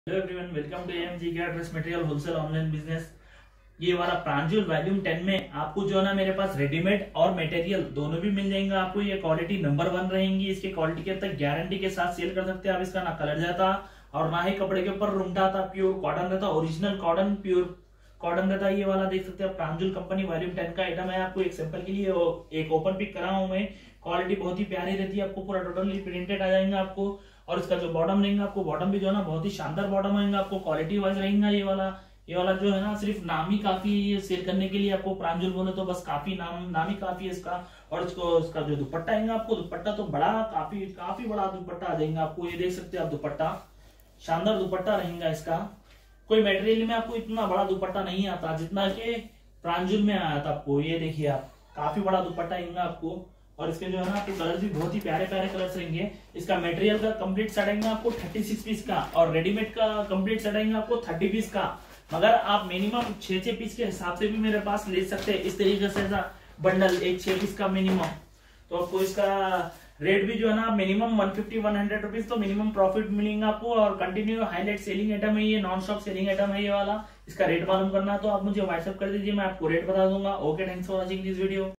Hello everyone, welcome to AMG के dress material wholesale online business. ये वाला प्रांजल volume 10 में आपको जो है ना मेरे पास रेडीमेड और मटेरियल दोनों भी मिल जाएंगे। आपको ये क्वालिटी नंबर 1 रहेंगी। इसकी क्वालिटी के तक गारंटी के साथ सेल कर सकते हैं आप। इसका ना कलर जाता और ना ही कपड़े के ऊपर रुमटा था। प्योर कॉटन रहता, ओरिजिनल कॉटन, प्योर कॉटन रहता। ये वाला देख सकते हैं प्रांजल कंपनी वॉल्यूम 10 का आइटम है। आपको एक सैंपल के लिए एक ओपन पिक करा हूं मैं। क्वालिटी बहुत ही प्यारी रहती है। आपको पूरा टोटली प्रिंटेड आ जाएंगे आपको। और इसका जो बॉटम रहेगा आपको, बॉटम भी जो है ना बहुत ही शानदार बॉटम रहेगा आपको। क्वालिटी वाइज रहेगा ये वाला जो है ना सिर्फ नाम ही काफी है सेल करने के लिए। आपको प्रांजल बोले तो बस काफी नाम ही काफी है इसका। और इसका जो दुपट्टा आएगा आपको, दुपट्टा तो बड़ा काफी बड़ा दुपट्टा आ जाएगा आपको। ये देख सकते हैं आप दुपट्टा, शानदार दुपट्टा रहेगा इसका। कोई मटेरियल में आपको इतना बड़ा दुपट्टा नहीं आता जितना कि प्रांजल में आया था आपको। ये देखिए आप, काफी बड़ा दुपट्टा आएगा आपको। और इसके जो है ना आपके कलर्स भी बहुत ही प्यारे प्यारे कलर्स रहेंगे। इसका मटेरियल का कंप्लीट सेट आएगा आपको 36 पीस का, और रेडीमेड का कंप्लीट सेट आएगा आपको 30 पीस का। मगर आप मिनिमम 6 पीस के हिसाब से भी मेरे पास ले सकते हैं। इस तरीके से बंडल एक 6 पीस का मिनिमम। तो आपको इसका रेट भी जो है ना मिनिमम 150-100 रुपीज तो मिनिमम प्रॉफिट मिलेगा आपको। और कंटिन्यू हाईलाइट सेलिंग आइटम है ये, नॉन स्टॉप सेलिंग आइटम है ये वाला। इसका रेट मालूम करना तो आप मुझे व्हाट्सएप कर दीजिए, मैं आपको रेट बता दूंगा। Okay, thanks for watching this video.